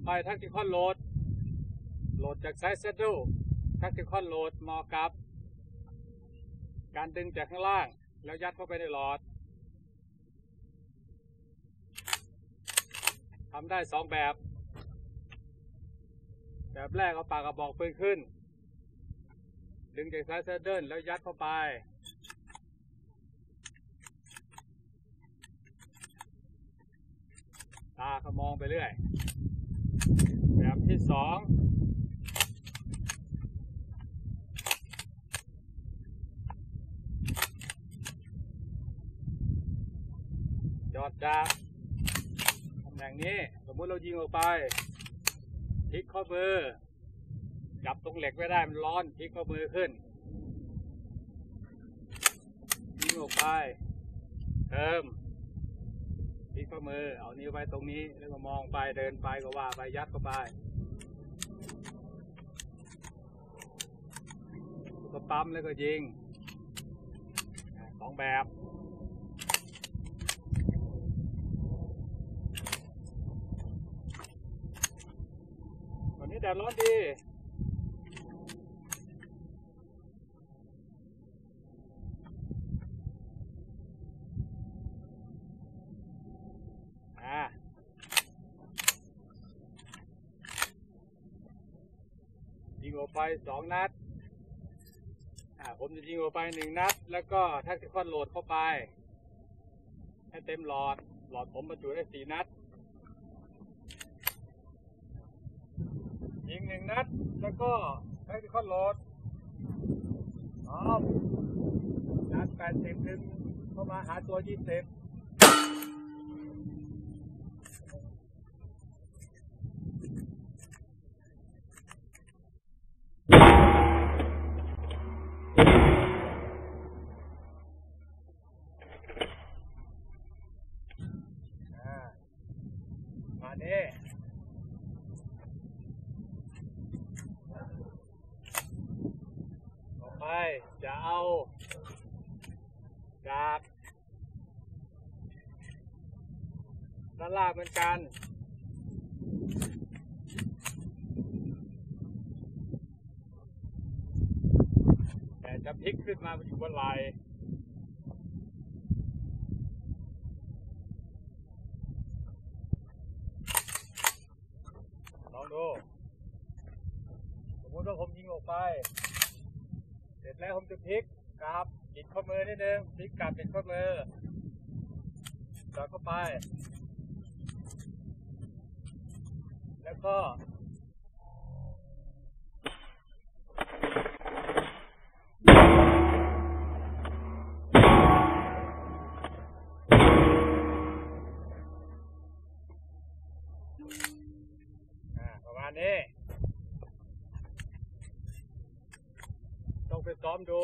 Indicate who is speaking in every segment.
Speaker 1: ไปทักติคอนโหลดจากไซส์เซดดูทักติคอนโหลดเหมาะกับการดึงจากข้างล่างแล้วยัดเข้าไปในหลอดทำได้2แบบแรกเอาปากกระบอกปืนขึ้นดึงจากไซส์เซดดูแล้วยัดเข้าไปตาเขามองไปเรื่อยแบบที่2จอดจากตำแหน่งนี้สมมุติเรายิงออกไปพลิกข้อมือจับตรงเหล็กไม่ได้มันร้อนพลิกข้อมือขึ้นยิงออกไปเติมพลิกข้อมือเอานิ้วไว้ตรงนี้แล้วก็มองไปเดินไปก็ว่าไปยัดเข้าไปก็ปั๊มแล้วก็ยิง2แบบวันนี้แดดร้อนดียิงออกไป2 นัดผมจะยิงออกไป1 นัดแล้วก็แท็กติคอนโหลดเข้าไปให้เต็มหลอดผมบรรจุได้4 นัดยิง1 นัดแล้วก็แท็กติคอนโหลดนัด80ถึงเข้ามาหาตัว20มาเนี่ยต่อไปจะเอาจากด้านล่างเหมือนกันแต่จะพลิกขึ้นมาอยู่บนไหล่ลองดูสมมติว่าผมยิงออกไปเสร็จแล้วผมจะพลิกกลับปิดข้อมือนิดนึงพลิกกลับปิดข้อมือจอดเข้าไปแล้วก็ประมาณนี้ต้องไปซ้อมดู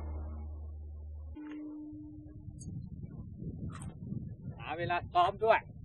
Speaker 1: หาเวลาซ้อมด้วย